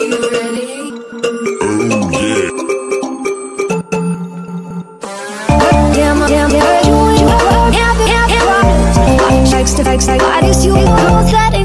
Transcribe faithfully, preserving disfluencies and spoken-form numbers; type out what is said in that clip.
Fix, fix, I got this, you know that